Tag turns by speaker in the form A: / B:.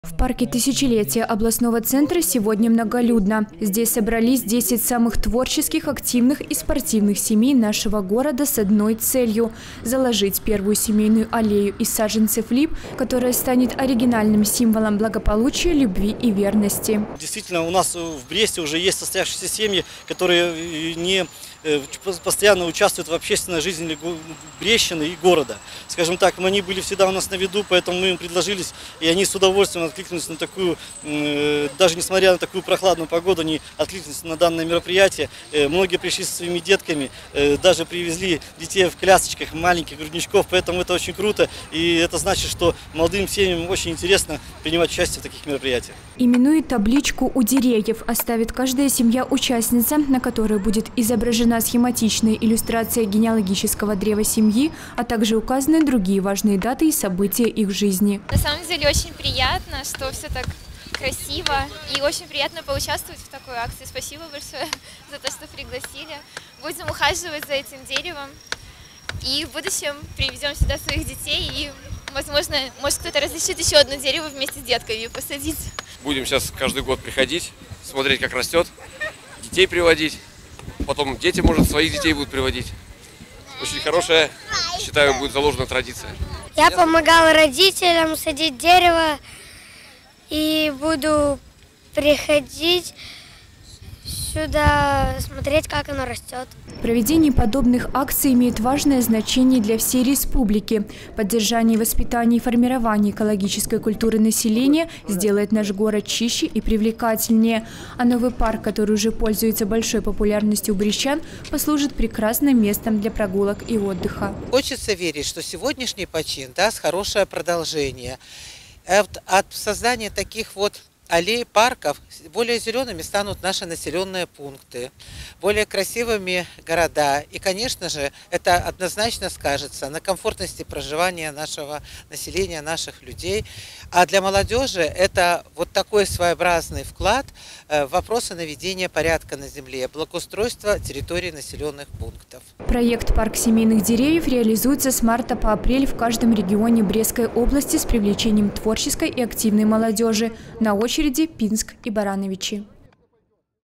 A: В парке Тысячелетия областного центра сегодня многолюдно. Здесь собрались 10 самых творческих, активных и спортивных семей нашего города с одной целью – заложить первую семейную аллею из саженцев лип, которая станет оригинальным символом благополучия, любви и верности.
B: Действительно, у нас в Бресте уже есть состоявшиеся семьи, которые не постоянно участвуют в общественной жизни Брестщины и города. Скажем так, они были всегда у нас на виду, поэтому мы им предложились, и они с удовольствием откликнулись на такую, даже несмотря на такую прохладную погоду, они откликнулись на данное мероприятие. Многие пришли со своими детками, даже привезли детей в колясочках, маленьких грудничков, поэтому это очень круто, и это значит, что молодым семьям очень интересно принимать участие в таких мероприятиях.
A: Именную табличку у деревьев оставит каждая семья-участница, на которой будет изображена схематичная иллюстрация генеалогического древа семьи, а также указаны другие важные даты и события их жизни.
C: На самом деле очень приятно, что все так красиво, и очень приятно поучаствовать в такой акции. Спасибо большое за то, что пригласили. Будем ухаживать за этим деревом и в будущем привезем сюда своих детей и, возможно, может кто-то разрешит еще одно дерево вместе с детками посадить.
D: Будем сейчас каждый год приходить, смотреть, как растет, детей приводить. Потом дети, может, своих детей будут приводить. Очень хорошая, считаю, будет заложена традиция.
E: Я помогала родителям садить дерево и буду приходить сюда, смотреть, как оно растет.
A: Проведение подобных акций имеет важное значение для всей республики. Поддержание воспитания и формирование экологической культуры населения сделает наш город чище и привлекательнее. А новый парк, который уже пользуется большой популярностью у брестчан, послужит прекрасным местом для прогулок и отдыха.
F: Хочется верить, что сегодняшний почин даст хорошее продолжение. От создания таких вот аллей, парков, более зелеными станут наши населенные пункты, более красивыми города. И, конечно же, это однозначно скажется на комфортности проживания нашего населения, наших людей. А для молодежи это вот такой своеобразный вклад в вопросы наведения порядка на земле, благоустройства территорий населенных пунктов.
A: Проект «Парк семейных деревьев» реализуется с марта по апрель в каждом регионе Брестской области с привлечением творческой и активной молодежи. На очереди Пинск и Барановичи.